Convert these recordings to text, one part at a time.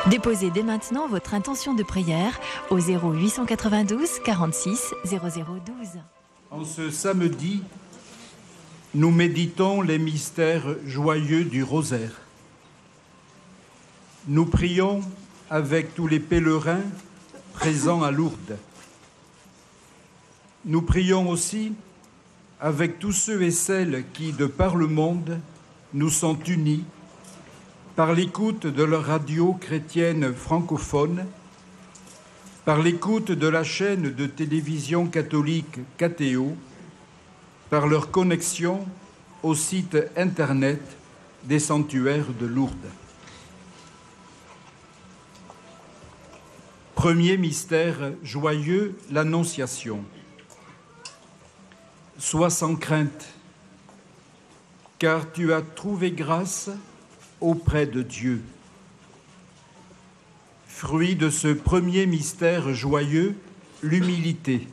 Déposez dès maintenant votre intention de prière au 0892 46 0012. En ce samedi, nous méditons les mystères joyeux du rosaire. Nous prions avec tous les pèlerins présents à Lourdes. Nous prions aussi avec tous ceux et celles qui, de par le monde, nous sont unis par l'écoute de leur radio chrétienne francophone, par l'écoute de la chaîne de télévision catholique KTO, par leur connexion au site internet des sanctuaires de Lourdes. Premier mystère joyeux, l'Annonciation. Sois sans crainte, car tu as trouvé grâce auprès de Dieu. Fruit de ce premier mystère joyeux, l'humilité.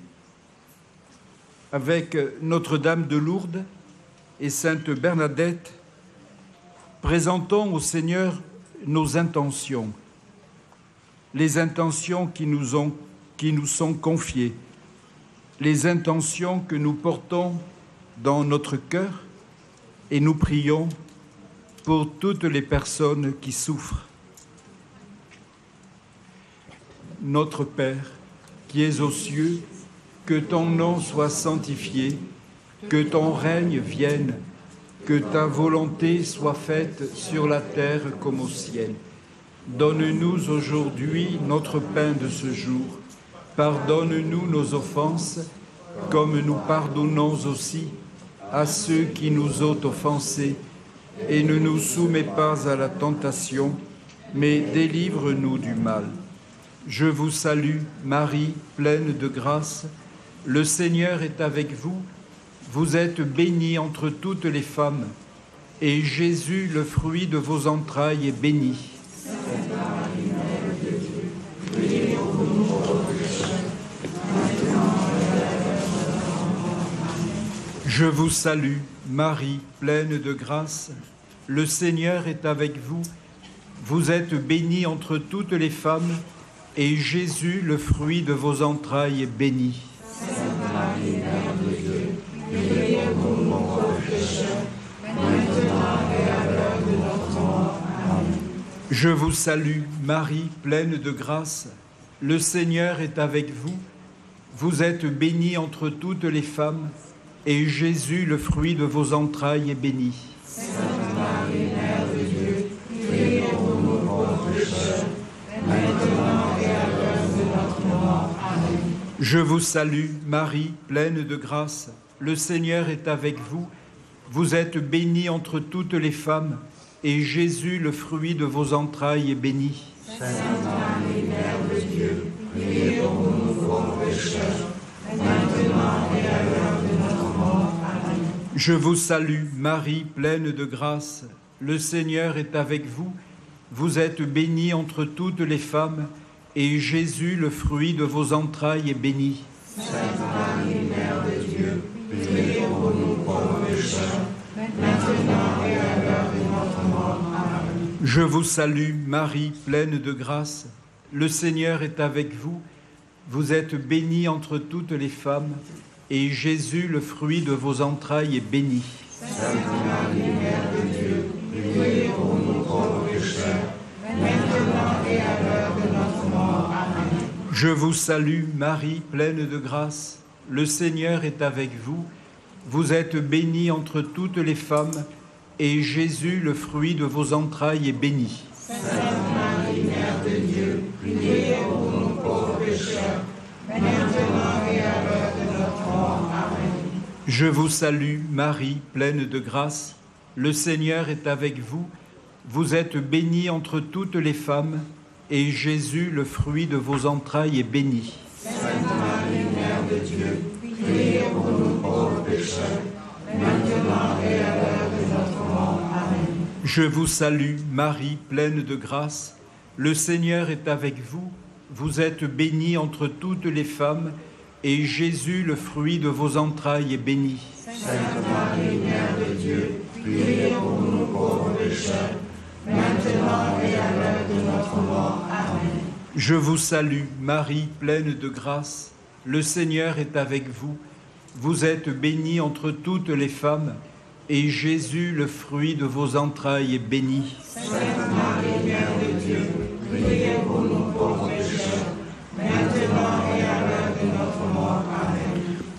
Avec Notre-Dame de Lourdes et Sainte Bernadette, présentons au Seigneur nos intentions, les intentions qui nous sont confiées, les intentions que nous portons dans notre cœur, et nous prions pour toutes les personnes qui souffrent. Notre Père, qui es aux cieux, que ton nom soit sanctifié, que ton règne vienne, que ta volonté soit faite sur la terre comme au ciel. Donne-nous aujourd'hui notre pain de ce jour. Pardonne-nous nos offenses, comme nous pardonnons aussi à ceux qui nous ont offensés. Et ne nous soumets pas à la tentation, mais délivre-nous du mal. Je vous salue, Marie, pleine de grâce. Le Seigneur est avec vous. Vous êtes bénie entre toutes les femmes, et Jésus, le fruit de vos entrailles, est béni. Sainte Marie, Mère de Dieu, priez pour nous pauvres pécheurs, maintenant et à l'heure de notre mort. Amen. Je vous salue, Marie, pleine de grâce. Le Seigneur est avec vous. Vous êtes bénie entre toutes les femmes, et Jésus, le fruit de vos entrailles, est béni. Sainte Marie, Mère de Dieu, priez pour nous pauvres pécheurs, maintenant et à l'heure de notre mort. Amen. Je vous salue, Marie, pleine de grâce. Le Seigneur est avec vous. Vous êtes bénie entre toutes les femmes, et Jésus, le fruit de vos entrailles, est béni. Sainte Marie, Mère de Dieu, priez pour nous pauvres pécheurs, maintenant et à l'heure de notre mort. Amen. Je vous salue, Marie, pleine de grâce. Le Seigneur est avec vous. Vous êtes bénie entre toutes les femmes, et Jésus, le fruit de vos entrailles, est béni. Sainte Marie, Mère de Dieu, priez pour nous pauvres pécheurs, maintenant et à l'heure de notre mort. Amen. Je vous salue, Marie, pleine de grâce. Le Seigneur est avec vous. Vous êtes bénie entre toutes les femmes, et Jésus, le fruit de vos entrailles, est béni. Sainte Marie, Mère de Dieu, priez pour nous pauvres pécheurs, maintenant et à l'heure de notre mort. Amen. Je vous salue, Marie, pleine de grâce. Le Seigneur est avec vous. Vous êtes bénie entre toutes les femmes, et Jésus, le fruit de vos entrailles, est béni. Sainte Marie, Mère de Dieu, priez pour nous pauvres pécheurs, maintenant et à l'heure de notre mort. Amen. Je vous salue, Marie, pleine de grâce. Le Seigneur est avec vous. Vous êtes bénie entre toutes les femmes, et Jésus, le fruit de vos entrailles, est béni. Sainte Marie, Mère de Dieu, priez pour nous pauvres pécheurs, maintenant et à l'heure de notre mort. Amen. Je vous salue, Marie, pleine de grâce. Le Seigneur est avec vous. Vous êtes bénie entre toutes les femmes, et Jésus, le fruit de vos entrailles, est béni. Sainte Marie, Mère de Dieu, priez pour nous pauvres pécheurs, maintenant et à l'heure de notre mort. Amen. Je vous salue, Marie, pleine de grâce. Le Seigneur est avec vous. Vous êtes bénie entre toutes les femmes, et Jésus, le fruit de vos entrailles, est béni. Sainte Marie, Mère de Dieu, priez pour nous pauvres pécheurs, maintenant maintenant et à l'heure de notre mort. Amen. Je vous salue, Marie, pleine de grâce. Le Seigneur est avec vous. Vous êtes bénie entre toutes les femmes, et Jésus, le fruit de vos entrailles, est béni. Sainte Marie, Mère de Dieu, priez pour nous pauvres pécheurs, maintenant et à l'heure de notre mort. Amen.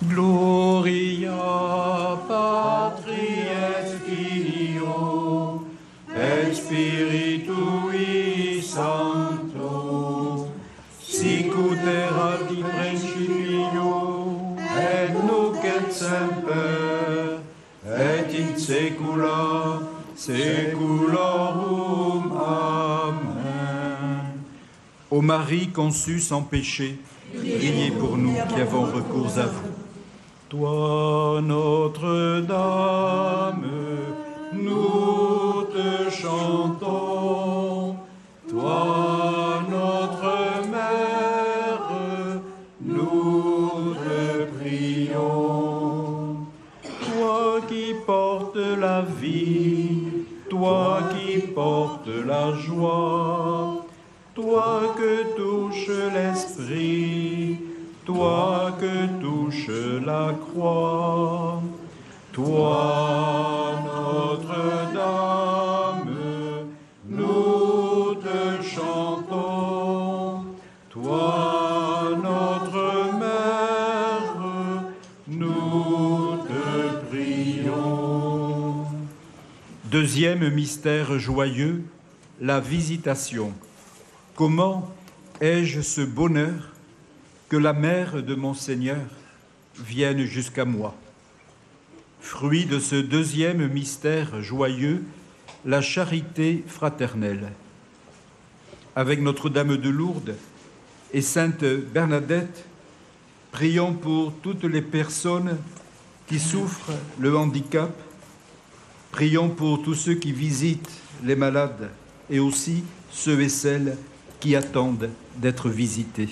Gloria Patri et Filio et Spiritui Sancto, sic ut erat in principio et nunc et semper et in saecula saeculorum. Amen. Ô Marie conçue sans péché, priez pour nous qui avons recours à vous. Toi, Notre-Dame, nous te chantons. Toi, notre Mère, nous te prions. Toi qui portes la vie, toi qui portes la joie, toi que touche l'esprit, toi que touche la croix, toi, Notre-Dame, nous te chantons. Toi, notre Mère, nous te prions. Deuxième mystère joyeux, la visitation. Comment ai-je ce bonheur que la mère de mon Seigneur vienne jusqu'à moi? Fruit de ce deuxième mystère joyeux, la charité fraternelle. Avec Notre-Dame de Lourdes et Sainte Bernadette, prions pour toutes les personnes qui souffrent le handicap. Prions pour tous ceux qui visitent les malades et aussi ceux et celles qui attendent d'être visités.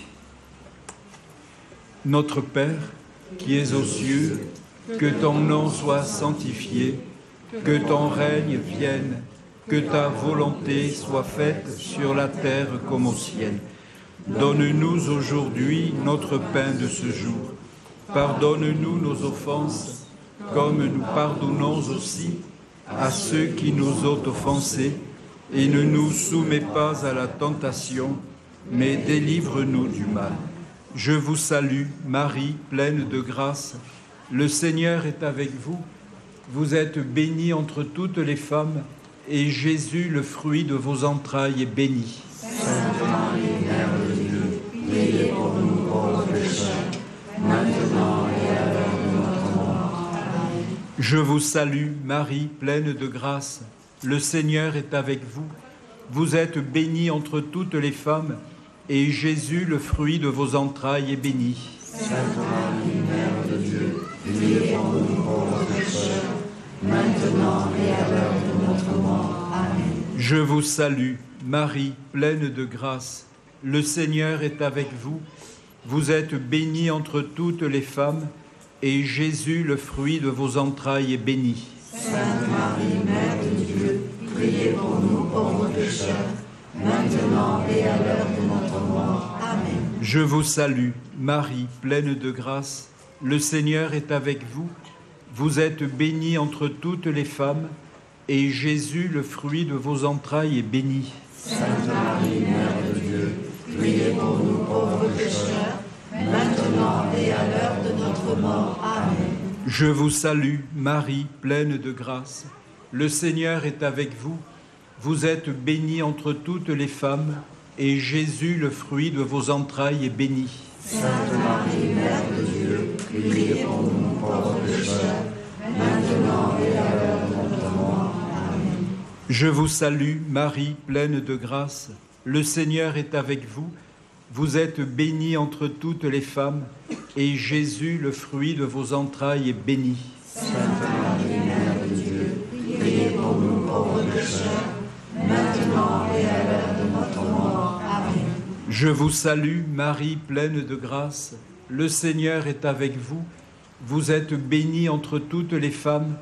Notre Père, qui es aux cieux, que ton nom soit sanctifié, que ton règne vienne, que ta volonté soit faite sur la terre comme au ciel. Donne-nous aujourd'hui notre pain de ce jour. Pardonne-nous nos offenses, comme nous pardonnons aussi à ceux qui nous ont offensés, et ne nous soumets pas à la tentation, mais délivre-nous du mal. Je vous salue, Marie, pleine de grâce. Le Seigneur est avec vous. Vous êtes bénie entre toutes les femmes, et Jésus, le fruit de vos entrailles, est béni. Sainte Marie, Mère de Dieu, priez pour nous pauvres pécheurs, maintenant et à l'heure de notre mort. Amen. Je vous salue, Marie, pleine de grâce. Le Seigneur est avec vous. Vous êtes bénie entre toutes les femmes, et Jésus, le fruit de vos entrailles, est béni. Sainte Marie, Mère de Dieu, priez pour nous pauvres pécheurs, maintenant et à l'heure de notre mort. Amen. Je vous salue, Marie, pleine de grâce. Le Seigneur est avec vous. Vous êtes bénie entre toutes les femmes, et Jésus, le fruit de vos entrailles, est béni. Sainte Marie, Mère de Dieu, priez pour nous pauvres pécheurs, maintenant et à l'heure de notre mort. Amen. Je vous salue, Marie, pleine de grâce. Le Seigneur est avec vous. Vous êtes bénie entre toutes les femmes, et Jésus, le fruit de vos entrailles, est béni. Sainte Marie, Mère de Dieu, priez pour nous pauvres pécheurs, maintenant et à l'heure de notre mort. Amen. Je vous salue, Marie, pleine de grâce. Le Seigneur est avec vous. Vous êtes bénie entre toutes les femmes, et Jésus, le fruit de vos entrailles, est béni. Sainte Marie, Mère de Dieu, priez pour nous pauvres pécheurs, maintenant et à l'heure de notre mort. Amen. Je vous salue, Marie, pleine de grâce. Le Seigneur est avec vous. Vous êtes bénie entre toutes les femmes, et Jésus, le fruit de vos entrailles, est béni. Sainte Marie, Mère de Dieu, priez pour nous pauvres pécheurs, maintenant et à l'heure de notre mort. Amen. Je vous salue, Marie, pleine de grâce. Le Seigneur est avec vous. Vous êtes bénie entre toutes les femmes,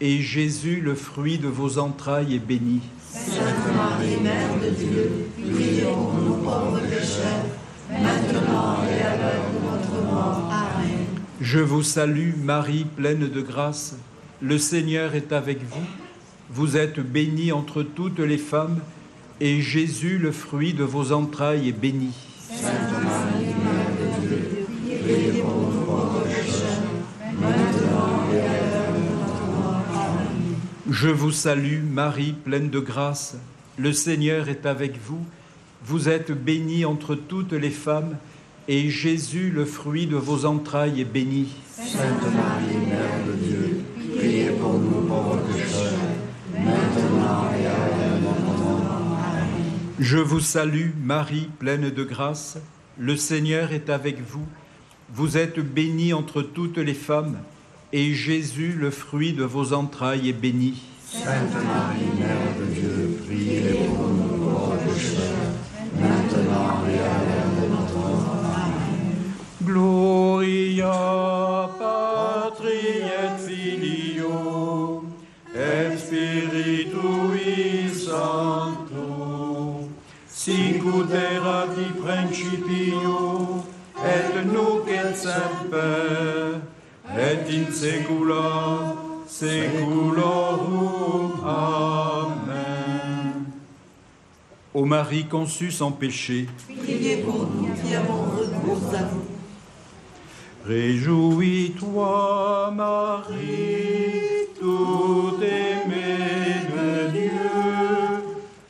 et Jésus, le fruit de vos entrailles, est béni. Sainte Marie, Mère de Dieu, priez pour nous pauvres pécheurs, maintenant et à l'heure de notre mort. Amen. Je vous salue, Marie, pleine de grâce. Le Seigneur est avec vous. Vous êtes bénie entre toutes les femmes, et Jésus, le fruit de vos entrailles, est béni. Sainte Marie, Mère de Dieu, priez pour nous pauvres pécheurs, maintenant et à l'heure de notre mort. Amen. Je vous salue, Marie, pleine de grâce. Le Seigneur est avec vous. Vous êtes bénie entre toutes les femmes, et Jésus, le fruit de vos entrailles, est béni. Sainte Marie, Mère de Dieu, priez pour nous pauvres pécheurs, maintenant et à l'heure de notre mort. Amen. Je vous salue, Marie, pleine de grâce. Le Seigneur est avec vous. Vous êtes bénie entre toutes les femmes, et Jésus, le fruit de vos entrailles, est béni. Sainte Marie, Mère de Dieu, priez pour nous pauvres pécheurs, maintenant et à l'heure de notre mort. Amen. Gloria Patri et Filio et Spiritui Sancto, sic ut erat in principio et nunc et semper et in saecula saeculorum. Amen. Ô Marie conçue sans péché, Priez pour nous qui avons recours à vous. réjouis-toi, Marie, tout aimée de Dieu.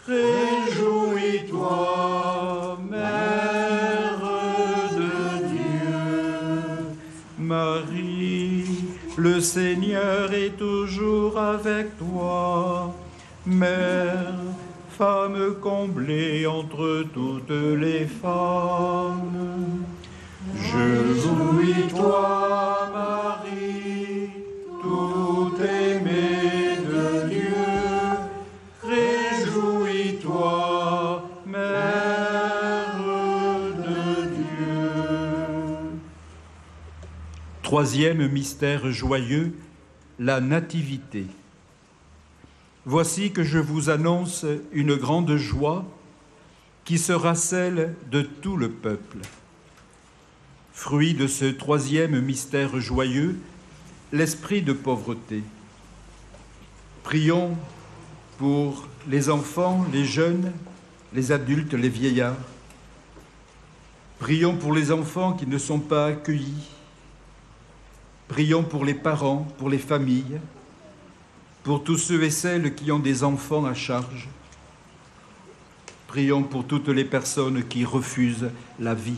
Réjouis-toi, Mère de Dieu. Marie, le Seigneur est toujours avec toi. Mère, femme comblée entre toutes les femmes. Réjouis-toi, Marie, tout aimée de Dieu. Réjouis-toi, Mère de Dieu. Troisième mystère joyeux, la Nativité. Voici que je vous annonce une grande joie qui sera celle de tout le peuple. Fruit de ce troisième mystère joyeux, l'esprit de pauvreté. Prions pour les enfants, les jeunes, les adultes, les vieillards. Prions pour les enfants qui ne sont pas accueillis. Prions pour les parents, pour les familles, pour tous ceux et celles qui ont des enfants à charge. Prions pour toutes les personnes qui refusent la vie.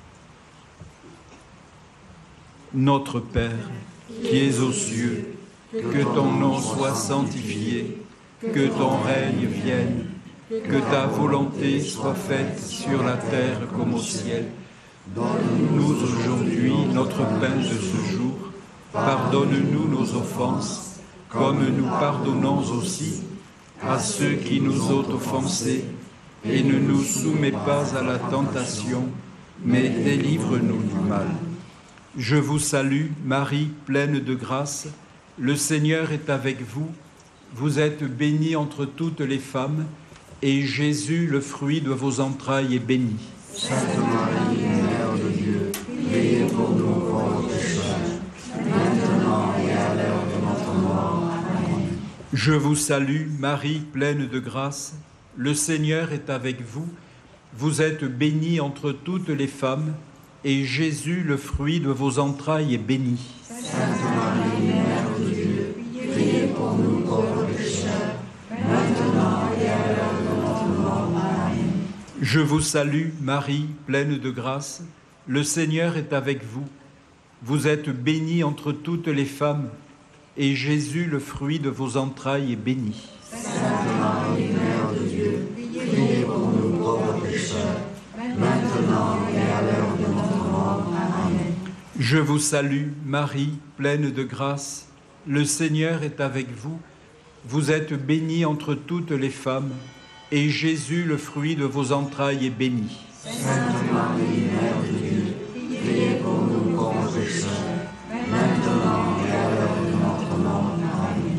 Notre Père, qui es aux cieux, que ton nom soit sanctifié, que ton règne vienne, que ta volonté soit faite sur la terre comme au ciel. Donne-nous aujourd'hui notre pain de ce jour. Pardonne-nous nos offenses, comme nous pardonnons aussi à ceux qui nous ont offensés, et ne nous soumets pas à la tentation, mais délivre-nous du mal. Je vous salue, Marie, pleine de grâce. Le Seigneur est avec vous. Vous êtes bénie entre toutes les femmes, et Jésus, le fruit de vos entrailles, est béni. Sainte Marie, Mère de Dieu, priez pour nous pauvres pécheurs, maintenant et à l'heure de notre mort. Amen. Je vous salue, Marie, pleine de grâce. Le Seigneur est avec vous. Vous êtes bénie entre toutes les femmes, et Jésus, le fruit de vos entrailles, est béni. Sainte Marie, Mère de Dieu, priez pour nous pauvres pécheurs, maintenant et à l'heure de notre mort. Amen. Je vous salue, Marie, pleine de grâce. Le Seigneur est avec vous. Vous êtes bénie entre toutes les femmes, et Jésus, le fruit de vos entrailles, est béni. Sainte Marie, Mère de Dieu, priez pour nous pauvres pécheurs, maintenant et à l'heure de notre mort. Amen. Je vous salue, Marie, pleine de grâce. Le Seigneur est avec vous. Vous êtes bénie entre toutes les femmes, et Jésus, le fruit de vos entrailles, est béni. Sainte Marie, Mère de Dieu, priez pour nous pauvres pécheurs, maintenant et à l'heure de notre mort. Amen.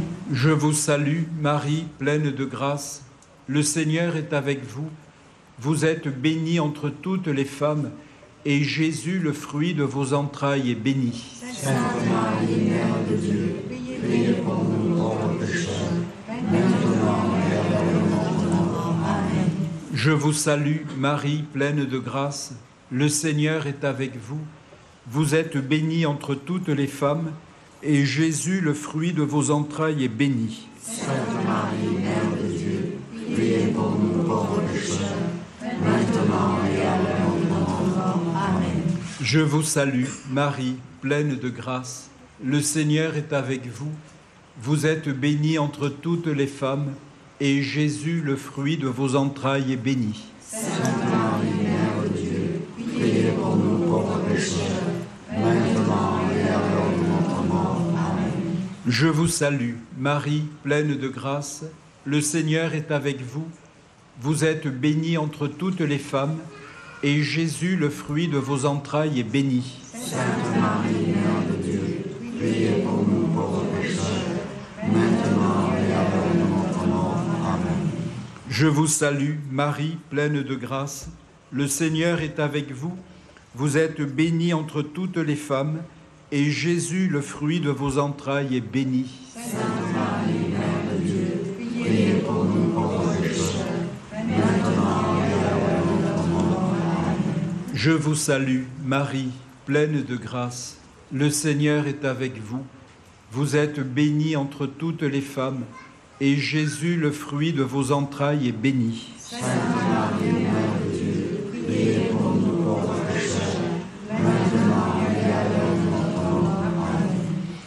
Je vous salue, Marie, pleine de grâce. Le Seigneur est avec vous. Vous êtes bénie entre toutes les femmes, et Jésus, le fruit de vos entrailles, est béni. Sainte Marie, Mère de Dieu, priez pour nous pauvres pécheurs, maintenant et à l'heure de notre mort. Amen. Je vous salue, Marie, pleine de grâce. Le Seigneur est avec vous. Vous êtes bénie entre toutes les femmes, et Jésus, le fruit de vos entrailles, est béni. Sainte Marie, Mère de Dieu, priez pour nous pauvres pécheurs, maintenant et à l'heure de notre mort. Amen. Je vous salue, Marie, pleine de grâce. Le Seigneur est avec vous. Vous êtes bénie entre toutes les femmes, et Jésus, le fruit de vos entrailles, est béni. Sainte Marie, Mère de Dieu, priez pour nous pauvres pécheurs, maintenant et à l'heure de notre mort. Amen. Je vous salue, Marie, pleine de grâce. Le Seigneur est avec vous. Vous êtes bénie entre toutes les femmes, et Jésus, le fruit de vos entrailles, est béni. Sainte Marie, Mère de Dieu, priez pour nous pauvres pécheurs, maintenant et à l'heure de notre mort. Amen. Je vous salue, Marie, pleine de grâce. Le Seigneur est avec vous. Vous êtes bénie entre toutes les femmes, et Jésus, le fruit de vos entrailles, est béni. Sainte Marie, Mère de Dieu, priez pour nous pauvres pécheurs, maintenant et à l'heure de notre mort. Amen. Je vous salue, Marie, pleine de grâce. Le Seigneur est avec vous. Vous êtes bénie entre toutes les femmes, et Jésus, le fruit de vos entrailles, est béni. Sainte Marie, Mère de Dieu, priez pour nous pauvres pécheurs, maintenant et à l'heure de notre mort. Amen.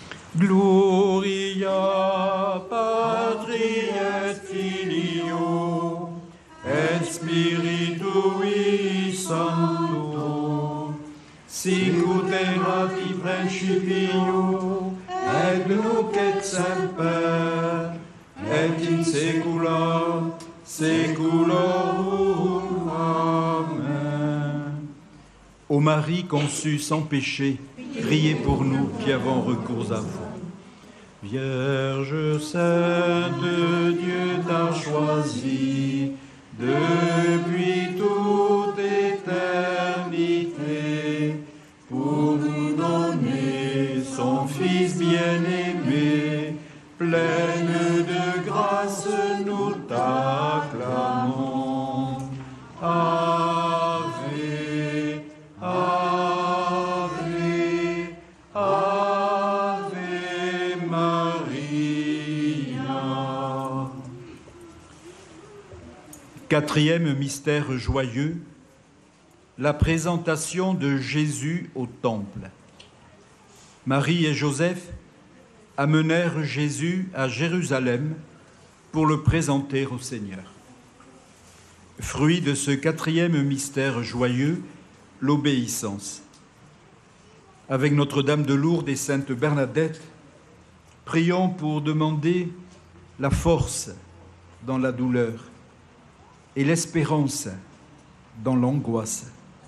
Gloria Patri et Filio et Spiritui Sancto, sic ut erat in principio et nunc et semper et in saecula saeculorum. Amen. Ô Marie conçue sans péché, priez pour nous qui avons recours à vous. Vierge sainte, Dieu t'a choisie depuis toute éternité pour nous donner son Fils bien-aimé. Pleine de grâce, nous t'acclamons. Ave, Ave, Ave Maria. Quatrième mystère joyeux, la présentation de Jésus au temple. Marie et Joseph amenèrent Jésus à Jérusalem pour le présenter au Seigneur. Fruit de ce quatrième mystère joyeux, l'obéissance. Avec Notre-Dame de Lourdes et Sainte Bernadette, prions pour demander la force dans la douleur et l'espérance dans l'angoisse.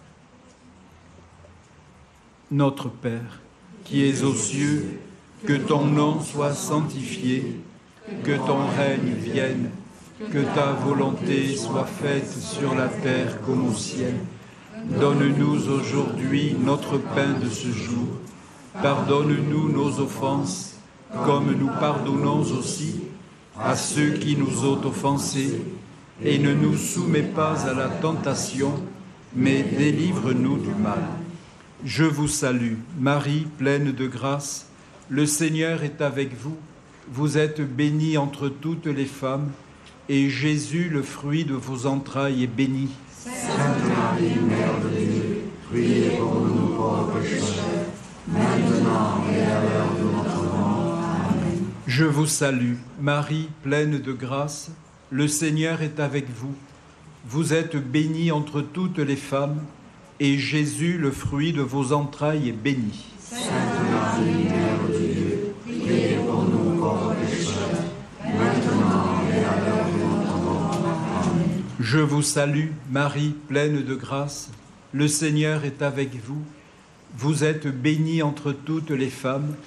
Notre Père, qui es aux cieux, que ton nom soit sanctifié, que ton règne vienne, que ta volonté soit faite sur la terre comme au ciel. Donne-nous aujourd'hui notre pain de ce jour. Pardonne-nous nos offenses, comme nous pardonnons aussi à ceux qui nous ont offensés. Et ne nous soumets pas à la tentation, mais délivre-nous du mal. Je vous salue, Marie, pleine de grâce. Le Seigneur est avec vous. Vous êtes bénie entre toutes les femmes, et Jésus, le fruit de vos entrailles, est béni. Sainte Marie, Mère de Dieu, priez pour nous pauvres pécheurs, maintenant et à l'heure de notre mort. Amen. Je vous salue, Marie, pleine de grâce. Le Seigneur est avec vous. Vous êtes bénie entre toutes les femmes, et Jésus, le fruit de vos entrailles, est béni. Sainte Marie, Mère de Dieu, priez pour nous pauvres pécheurs, maintenant et à l'heure de notre mort. Amen. Je vous salue, Marie, pleine de grâce. Le Seigneur est avec vous. Vous êtes bénie entre toutes les femmes,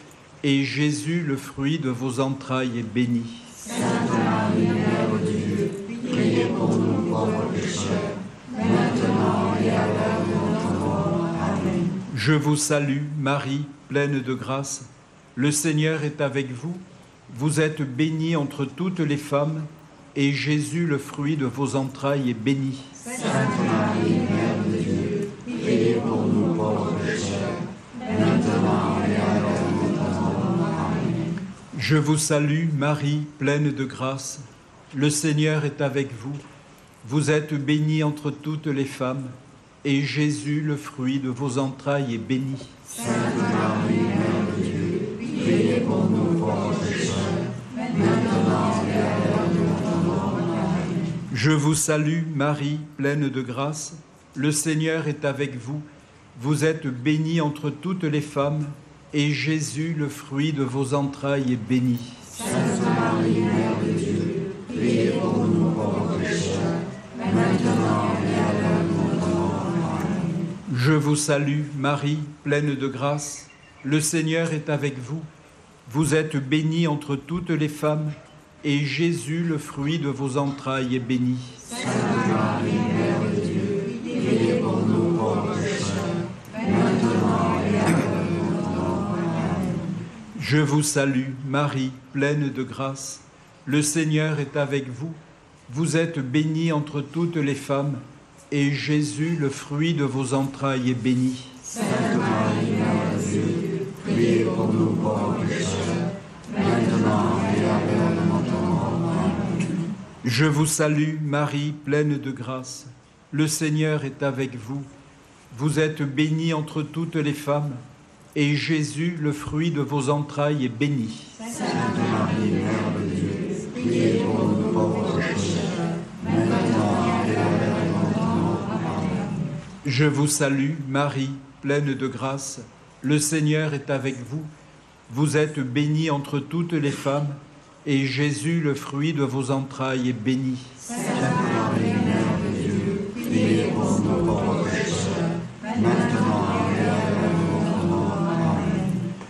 et Jésus, le fruit de vos entrailles, est béni. Sainte Marie, Mère de Dieu, priez pour nous pauvres pécheurs, maintenant et à l'heure de notre mort. Amen. Je vous salue, Marie, pleine de grâce. Le Seigneur est avec vous. Vous êtes bénie entre toutes les femmes, et Jésus, le fruit de vos entrailles, est béni. Sainte Marie, Mère de Dieu, priez pour nous pauvres pécheurs, maintenant et à l'heure de notre mort. Amen. Je vous salue, Marie, pleine de grâce. Le Seigneur est avec vous. Vous êtes bénie entre toutes les femmes, et Jésus, le fruit de vos entrailles, est béni. Sainte Marie, Mère de Dieu, priez pour nous pauvres pécheurs, maintenant et à l'heure de notre mort. Amen. Je vous salue, Marie, pleine de grâce. Le Seigneur est avec vous. Vous êtes bénie entre toutes les femmes, et Jésus, le fruit de vos entrailles, est béni. Sainte Marie, Mère de Dieu, priez pour nous pauvres pécheurs, maintenant et à l'heure de notre mort. Amen. Je vous salue, Marie, pleine de grâce. Le Seigneur est avec vous. Vous êtes bénie entre toutes les femmes, et Jésus, le fruit de vos entrailles, est béni. Sainte Marie, Mère de Dieu, priez pour nous pauvres pécheurs, maintenant et à l'heure de notre mort. Amen. Je vous salue, Marie, pleine de grâce. Le Seigneur est avec vous. Vous êtes bénie entre toutes les femmes, et Jésus, le fruit de vos entrailles, est béni. Sainte Marie, Mère de Dieu, priez pour nous pauvres pécheurs, maintenant et à l'heure de notre mort. Amen. Je vous salue, Marie, pleine de grâce. Le Seigneur est avec vous. Vous êtes bénie entre toutes les femmes, et Jésus, le fruit de vos entrailles, est béni. Sainte Marie, Mère de Dieu, priez pour nous pauvres pécheurs, maintenant et à l'heure de notre mort. Amen. Je vous salue, Marie, pleine de grâce. Le Seigneur est avec vous. Vous êtes bénie entre toutes les femmes, et Jésus, le fruit de vos entrailles, est béni. Sainte Marie, Mère de Dieu, priez pour nous pauvres pécheurs, maintenant et à l'heure de notre mort. Amen.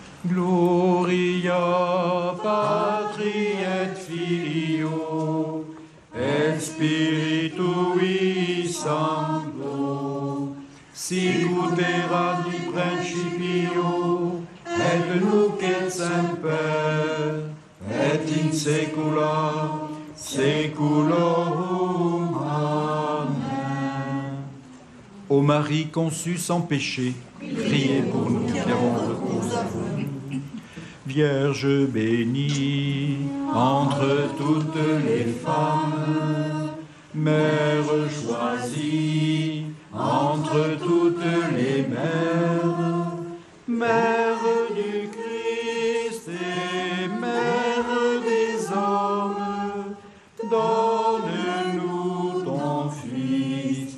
Gloria Patri et Filio et Spiritui Sancto, sicut erat in principio et nunc et semper et in saecula saeculorum. Amen. Ô Marie conçue sans péché, priez pour nous qui avons recours à vous. Vierge bénie entre toutes les femmes, Mère choisie entre toutes les mères, Mère du Christ et Mère des hommes, donne-nous ton Fils,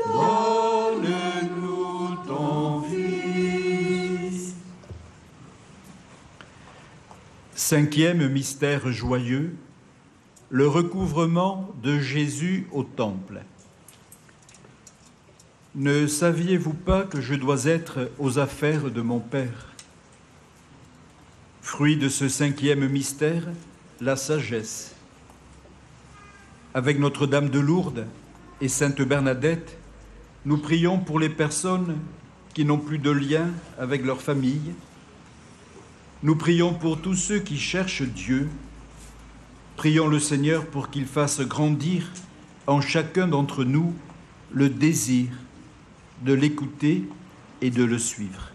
donne-nous ton Fils. Cinquième mystère joyeux, le recouvrement de Jésus au temple. Ne saviez-vous pas que je dois être aux affaires de mon Père? Fruit de ce cinquième mystère, la sagesse. Avec Notre-Dame de Lourdes et Sainte Bernadette, nous prions pour les personnes qui n'ont plus de lien avec leur famille. Nous prions pour tous ceux qui cherchent Dieu. Prions le Seigneur pour qu'il fasse grandir en chacun d'entre nous le désir de l'écouter et de le suivre.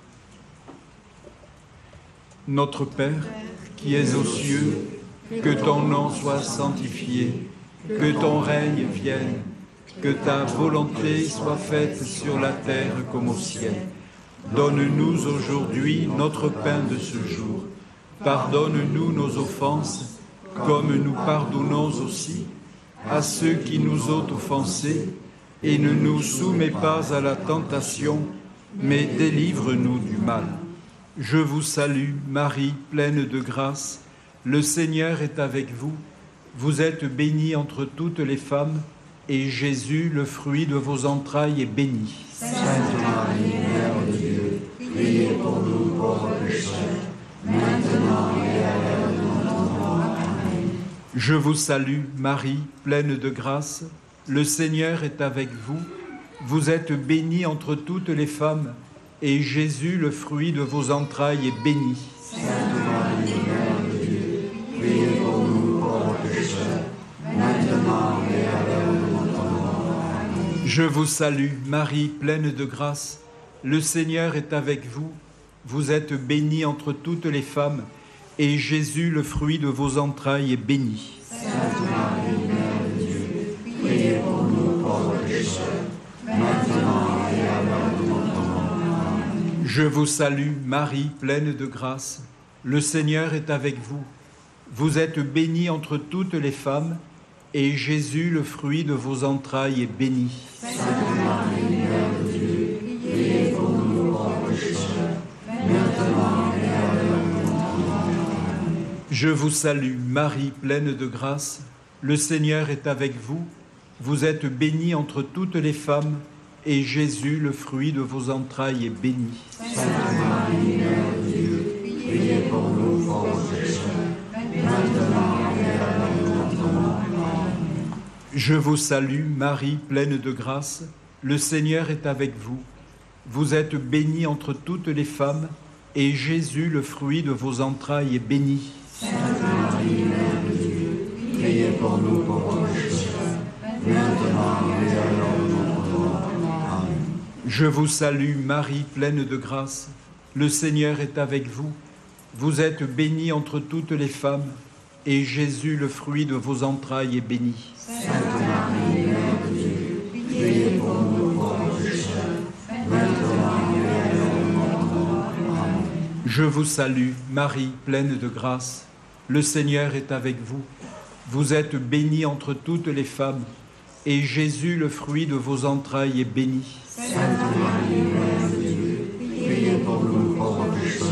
Notre Père, qui es aux cieux, que ton nom soit sanctifié, que ton règne vienne, que ta volonté soit faite sur la terre comme au ciel. Donne-nous aujourd'hui notre pain de ce jour. Pardonne-nous nos offenses, comme nous pardonnons aussi à ceux qui nous ont offensés, et ne nous soumets pas à la tentation, mais délivre-nous du mal. Je vous salue, Marie, pleine de grâce. Le Seigneur est avec vous. Vous êtes bénie entre toutes les femmes, et Jésus, le fruit de vos entrailles, est béni. Sainte Marie, Mère de Dieu, priez pour nous pauvres pécheurs, maintenant Je vous salue, Marie, pleine de grâce. Le Seigneur est avec vous. Vous êtes bénie entre toutes les femmes, et Jésus, le fruit de vos entrailles, est béni. Sainte Marie, Mère de Dieu, priez pour nous pauvres pécheurs, maintenant et à l'heure de notre mort. Amen. Je vous salue, Marie, pleine de grâce. Le Seigneur est avec vous. Vous êtes bénie entre toutes les femmes, et Jésus, le fruit de vos entrailles, est béni. Sainte Marie, Mère de Dieu, priez pour nous pauvres pécheurs, maintenant et à l'heure de notre mort. Amen. Je vous salue, Marie, pleine de grâce. Le Seigneur est avec vous. Vous êtes bénie entre toutes les femmes, et Jésus, le fruit de vos entrailles, est béni. Sainte Marie, Mère de Dieu, priez pour nous pauvres pécheurs, maintenant et à l'heure de notre mort. Amen. Je vous salue, Marie, pleine de grâce. Le Seigneur est avec vous. Vous êtes bénie entre toutes les femmes, et Jésus, le fruit de vos entrailles, est béni. Sainte Marie, Mère de Dieu, priez pour nous pauvres pécheurs, maintenant et à l'heure de notre mort. Amen. Je vous salue, Marie, pleine de grâce. Le Seigneur est avec vous. Vous êtes bénie entre toutes les femmes, et Jésus, le fruit de vos entrailles, est béni. Sainte Marie, Mère de Dieu, priez pour nous pauvres pécheurs, maintenant et à l'heure de notre mort. Amen. Je vous salue, Marie, pleine de grâce. Le Seigneur est avec vous. Vous êtes bénie entre toutes les femmes, et Jésus, le fruit de vos entrailles, est béni. Sainte Marie, Mère de Dieu, priez pour nous pauvres pécheurs, maintenant et à l'heure de notre mort. Amen. Je vous salue, Marie, pleine de grâce. Le Seigneur est avec vous. Vous êtes bénie entre toutes les femmes, et Jésus, le fruit de vos entrailles, est béni. Sainte Marie, Mère de Dieu, priez pour nous pauvres pécheurs,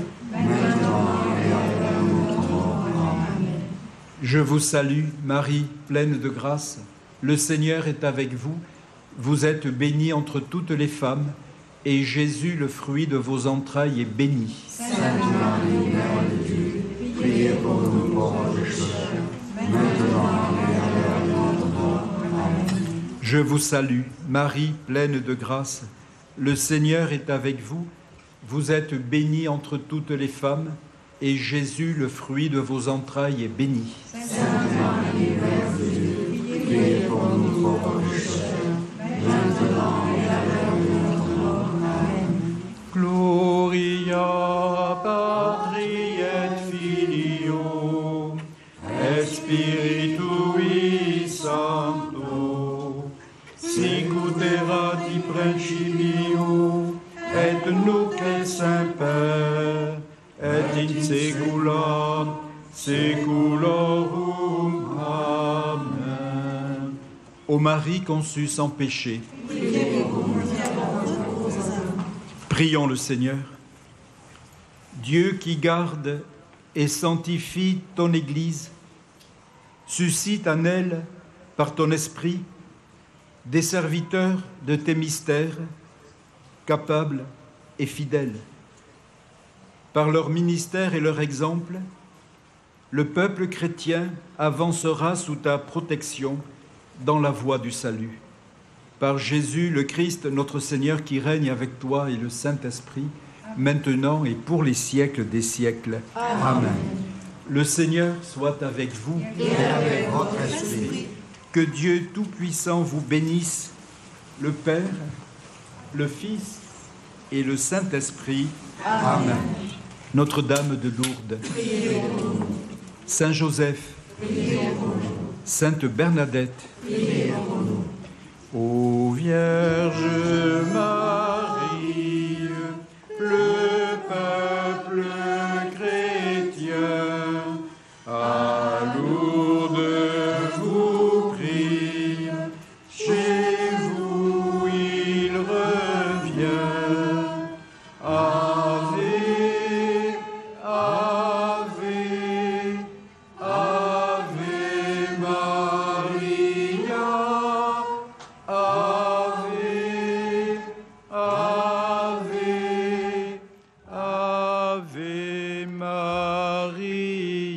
maintenant et à l'heure de notre mort. Amen. Je vous salue, Marie, pleine de grâce. Le Seigneur est avec vous. Vous êtes bénie entre toutes les femmes, et Jésus, le fruit de vos entrailles, est béni. Sainte Marie, Mère de Dieu, priez pour nous pauvres pécheurs, maintenant et à l'heure de notre mort. Amen. Je vous salue, Marie, pleine de grâce. Le Seigneur est avec vous. Vous êtes bénie entre toutes les femmes, et Jésus, le fruit de vos entrailles, est béni. Sainte Marie, Mère de Dieu, priez pour nous pauvres pécheurs, maintenant et à l'heure de notre mort. Amen. Gloria Patri et Filio et Spiritui Sancto, sic ut erat in principio et nunc et semper et in saecula saeculorum. Amen. Ô Marie conçue sans péché, prions le Seigneur. Dieu qui garde et sanctifie ton Église, suscite en elle, par ton esprit, des serviteurs de tes mystères, capables et fidèles. Par leur ministère et leur exemple, le peuple chrétien avancera sous ta protection dans la voie du salut. Par Jésus le Christ, notre Seigneur, qui règne avec toi et le Saint-Esprit, maintenant et pour les siècles des siècles. Amen. Le Seigneur soit avec vous. Et avec votre esprit. Que Dieu Tout-Puissant vous bénisse, le Père, le Fils et le Saint-Esprit. Amen. Notre-Dame de Lourdes, Saint Joseph, Sainte Bernadette, ô Vierge Marie, le peuple chrétien, à Lourdes vous prie, chez vous il revient. Ave, Ave, Ave Maria, Ave, Marie.